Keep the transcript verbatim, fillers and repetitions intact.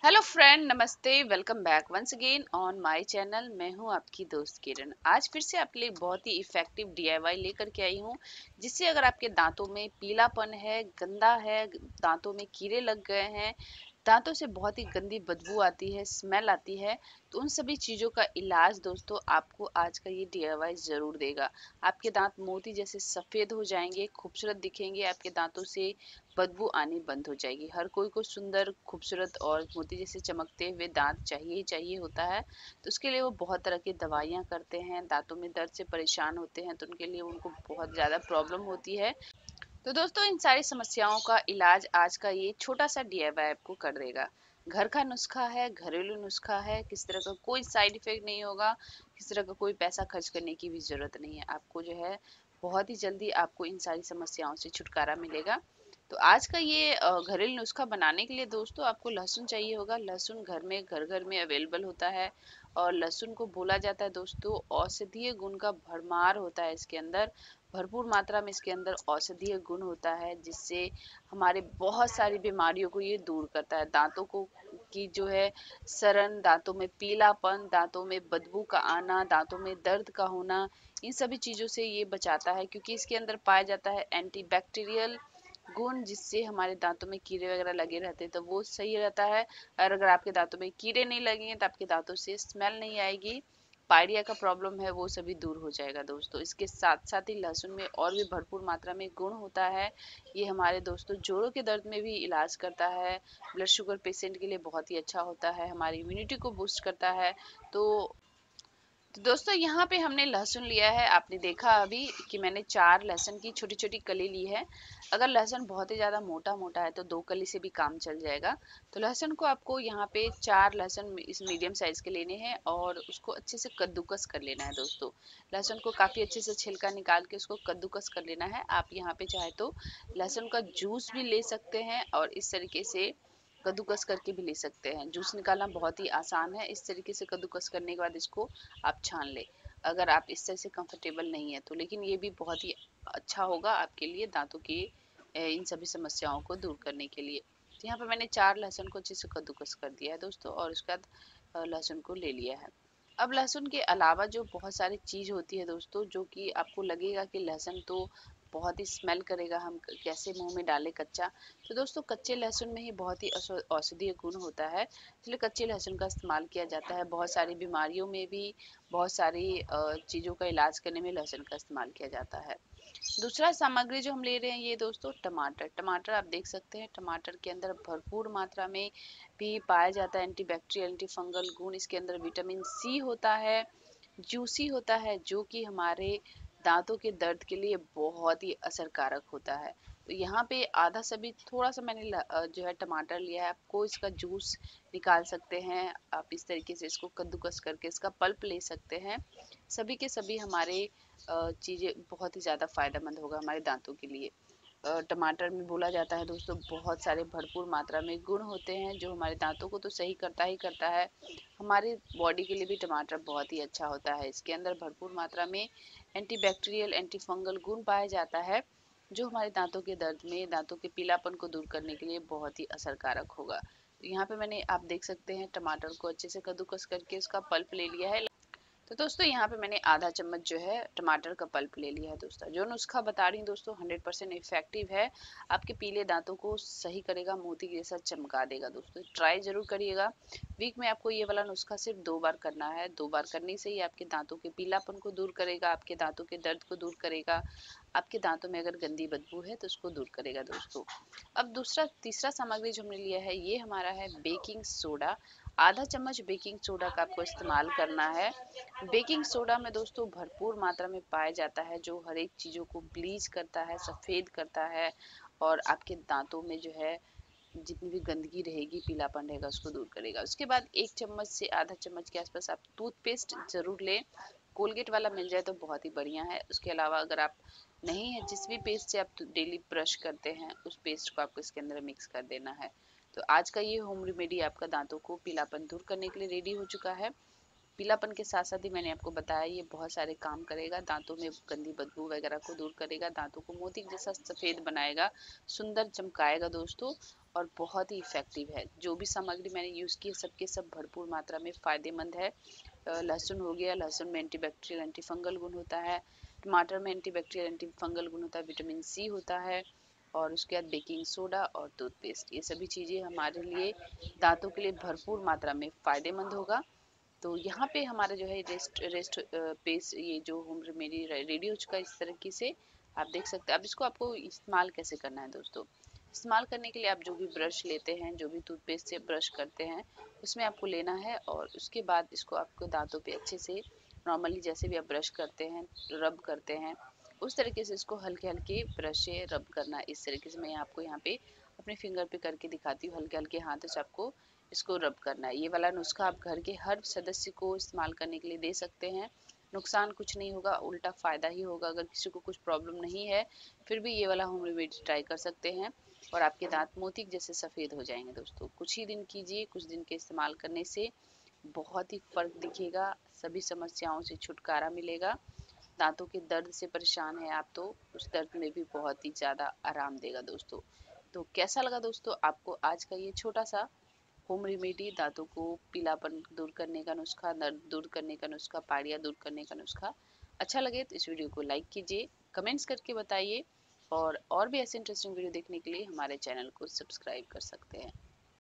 Hello friend, नमस्ते। Welcome back once again on my channel. मैं हूं आपकी दोस्त किरण। आज फिर से आपके लिए बहुत ही इफेक्टिव डीआईवाई लेकर के आई हूं, जिससे अगर आपके दांतों में पीलापन है, गंदा है, दांतों में कीड़े लग गए हैं, दांतों से बहुत ही गंदी बदबू आती है, स्मेल आती है, तो उन सभी चीज़ों का इलाज दोस्तों आपको आज का ये डीआईवाई ज़रूर देगा। आपके दांत मोती जैसे सफ़ेद हो जाएंगे, खूबसूरत दिखेंगे, आपके दांतों से बदबू आनी बंद हो जाएगी। हर कोई को सुंदर, खूबसूरत और मोती जैसे चमकते हुए दांत चाहिए ही चाहिए होता है, तो उसके लिए वो बहुत तरह की दवाइयाँ करते हैं। दांतों में दर्द से परेशान होते हैं तो उनके लिए उनको बहुत ज़्यादा प्रॉब्लम होती है। तो दोस्तों, इन सारी समस्याओं का इलाज आज का ये छोटा सा डीआईवाई आपको कर देगा। घर का नुस्खा है, घरेलू नुस्खा है, किस तरह का कोई साइड इफेक्ट नहीं होगा, किस तरह का कोई पैसा खर्च करने की भी जरूरत नहीं है। आपको जो है बहुत ही जल्दी आपको इन सारी समस्याओं से छुटकारा मिलेगा। तो आज का ये अ, घरेलू नुस्खा बनाने के लिए दोस्तों आपको लहसुन चाहिए होगा। लहसुन घर में घर घर में अवेलेबल होता है, और लहसुन को बोला जाता है दोस्तों औषधीय गुण का भरमार होता है इसके अंदर। भरपूर मात्रा में इसके अंदर औषधीय गुण होता है, जिससे हमारे बहुत सारी बीमारियों को ये दूर करता है। दांतों को की जो है सड़न, दांतों में पीलापन, दांतों में बदबू का आना, दांतों में दर्द का होना, इन सभी चीजों से ये बचाता है, क्योंकि इसके अंदर पाया जाता है एंटीबैक्टीरियल गुण, जिससे हमारे दांतों में कीड़े वगैरह लगे रहते हैं तो वो सही रहता है। और अगर आपके दांतों में कीड़े नहीं लगेंगे तो आपके दांतों से स्मेल नहीं आएगी, पायरिया का प्रॉब्लम है वो सभी दूर हो जाएगा दोस्तों। इसके साथ साथ ही लहसुन में और भी भरपूर मात्रा में गुण होता है। ये हमारे दोस्तों जोड़ों के दर्द में भी इलाज करता है। ब्लड शुगर पेशेंट के लिए बहुत ही अच्छा होता है, हमारी इम्यूनिटी को बूस्ट करता है। तो तो दोस्तों, यहाँ पे हमने लहसुन लिया है। आपने देखा अभी कि मैंने चार लहसुन की छोटी छोटी कली ली है। अगर लहसुन बहुत ही ज्यादा मोटा मोटा है तो दो कली से भी काम चल जाएगा। तो लहसुन को आपको यहाँ पे चार लहसुन इस मीडियम साइज के लेने हैं और उसको अच्छे से कद्दूकस कर लेना है दोस्तों। लहसुन को काफी अच्छे से छिलका निकाल के उसको कद्दूकस कर लेना है। आप यहाँ पे चाहे तो लहसुन का जूस भी ले सकते हैं और इस तरीके से कद्दूकस करके भी ले सकते हैं। जूस निकालना बहुत ही आसान है। इस तरीके से कद्दूकस करने के बाद इसको आप छान ले, अगर आप इस तरह से कंफर्टेबल नहीं है तो। लेकिन ये भी बहुत ही अच्छा होगा आपके लिए दांतों की इन सभी समस्याओं को दूर करने के लिए। तो यहाँ पे मैंने चार लहसुन को अच्छे से कद्दूकस कर दिया है दोस्तों, और उसके बाद लहसुन को ले लिया है। अब लहसुन के अलावा जो बहुत सारी चीज होती है दोस्तों, जो कि आपको लगेगा कि लहसुन तो बहुत ही स्मेल करेगा, हम कैसे मुंह में डालें कच्चा। तो दोस्तों, कच्चे लहसुन में ही बहुत ही औषधीय गुण होता है, इसलिए कच्चे लहसुन का इस्तेमाल किया जाता है। बहुत सारी बीमारियों में भी, बहुत सारी चीज़ों का इलाज करने में लहसुन का इस्तेमाल किया जाता है। दूसरा सामग्री जो हम ले रहे हैं ये दोस्तों टमाटर। टमाटर आप देख सकते हैं, टमाटर के अंदर भरपूर मात्रा में भी पाया जाता है एंटीबैक्टीरियल, एंटी फंगल गुण। इसके अंदर विटामिन सी होता है, जूसी होता है, जो कि हमारे दांतों के दर्द के लिए बहुत ही असरकारक होता है। तो यहाँ पे आधा सा भी थोड़ा सा मैंने जो है टमाटर लिया है। आपको इसका जूस निकाल सकते हैं, आप इस तरीके से इसको कद्दूकस करके इसका पल्प ले सकते हैं। सभी के सभी हमारे चीज़ें बहुत ही ज़्यादा फायदेमंद होगा हमारे दांतों के लिए। टमाटर में बोला जाता है दोस्तों बहुत सारे भरपूर मात्रा में गुण होते हैं, जो हमारे दांतों को तो सही करता ही करता है, हमारे बॉडी के लिए भी टमाटर बहुत ही अच्छा होता है। इसके अंदर भरपूर मात्रा में एंटीबैक्टीरियल, एंटी फंगल गुण पाया जाता है, जो हमारे दांतों के दर्द में, दांतों के पीलापन को दूर करने के लिए बहुत ही असरकारक होगा। तो यहाँ पे मैंने, आप देख सकते हैं, टमाटर को अच्छे से कद्दूकस करके उसका पल्प ले लिया है। तो दोस्तों, यहाँ पे मैंने आधा चम्मच जो है टमाटर का पल्प ले लिया है दोस्तों। जो नुस्खा बता रही हूँ दोस्तों हंड्रेड परसेंट इफेक्टिव है, आपके पीले दांतों को सही करेगा, मोती के जैसा चमका देगा दोस्तों। ट्राई जरूर करिएगा। वीक में आपको ये वाला नुस्खा सिर्फ दो बार करना है। दो बार करने से ही आपके दांतों के पीलापन को दूर करेगा, आपके दांतों के दर्द को दूर करेगा, आपके दांतों में अगर गंदी बदबू है तो उसको दूर करेगा दोस्तों। अब दूसरा तीसरा सामग्री जो हमने लिया है ये हमारा है बेकिंग सोडा। आधा चम्मच बेकिंग सोडा का आपको इस्तेमाल करना है। बेकिंग सोडा में दोस्तों भरपूर मात्रा में पाया जाता है, जो हर एक चीज़ों को ब्लीच करता है, सफ़ेद करता है, और आपके दांतों में जो है जितनी भी गंदगी रहेगी, पीलापन रहेगा, उसको दूर करेगा। उसके बाद एक चम्मच से आधा चम्मच के आसपास आप टूथपेस्ट जरूर लें। कोलगेट वाला मिल जाए तो बहुत ही बढ़िया है। उसके अलावा अगर आप नहीं है, जिस भी पेस्ट से आप डेली ब्रश करते हैं उस पेस्ट को आपको इसके अंदर मिक्स कर देना है। तो आज का ये होम रेमेडी आपका दांतों को पीलापन दूर करने के लिए रेडी हो चुका है। पीलापन के साथ साथ ही मैंने आपको बताया ये बहुत सारे काम करेगा, दांतों में गंदी बदबू वगैरह को दूर करेगा, दांतों को मोती जैसा सफेद बनाएगा, सुंदर चमकाएगा दोस्तों। और बहुत ही इफ़ेक्टिव है। जो भी सामग्री मैंने यूज़ की है सबके सब भरपूर मात्रा में फ़ायदेमंद है। अ, लहसुन हो गया, लहसुन में एंटीबैक्टीरियल एंटीफंगल गुण होता है। टमाटर में एंटीबैक्टीरियल एंटीफंगल गुण होता है, विटामिन सी होता है, और उसके बाद बेकिंग सोडा और टूथपेस्ट, ये सभी चीज़ें हमारे लिए दांतों के लिए भरपूर मात्रा में फ़ायदेमंद होगा। तो यहाँ पे हमारा जो है रेस्ट रेस्ट पेस्ट, ये जो होम रेमेडी रेडी हो चुका है इस तरीके से आप देख सकते हैं। अब इसको आपको इस्तेमाल कैसे करना है दोस्तों। इस्तेमाल करने के लिए आप जो भी ब्रश लेते हैं, जो भी टूथपेस्ट से ब्रश करते हैं, उसमें आपको लेना है और उसके बाद इसको आपको दांतों पे अच्छे से नॉर्मली जैसे भी आप ब्रश करते हैं, रब करते हैं, उस तरीके से इसको हल्के हल्के ब्रश से रब करना। इस तरीके से मैं आपको यहाँ पे अपने फिंगर पे करके दिखाती हूँ। हल्के हल्के हाथों से आपको इसको रब करना है। ये वाला नुस्खा आप घर के हर सदस्य को इस्तेमाल करने के लिए दे सकते हैं। नुकसान कुछ नहीं होगा, उल्टा फ़ायदा ही होगा। अगर किसी को कुछ प्रॉब्लम नहीं है फिर भी ये वाला होम रेमेडी ट्राई कर सकते हैं और आपके दांत मोती जैसे सफ़ेद हो जाएंगे दोस्तों। कुछ ही दिन कीजिए, कुछ दिन के इस्तेमाल करने से बहुत ही फ़र्क दिखेगा, सभी समस्याओं से छुटकारा मिलेगा। दांतों के दर्द से परेशान हैं आप तो उस दर्द में भी बहुत ही ज़्यादा आराम देगा दोस्तों। तो कैसा लगा दोस्तों आपको आज का ये छोटा सा होम रेमेडी, दांतों को पीलापन दूर करने का नुस्खा, दर्द दूर करने का नुस्खा, पाड़ियाँ दूर करने का नुस्खा। अच्छा लगे तो इस वीडियो को लाइक कीजिए, कमेंट्स करके बताइए, और और भी ऐसे इंटरेस्टिंग वीडियो देखने के लिए हमारे चैनल को सब्सक्राइब कर सकते हैं।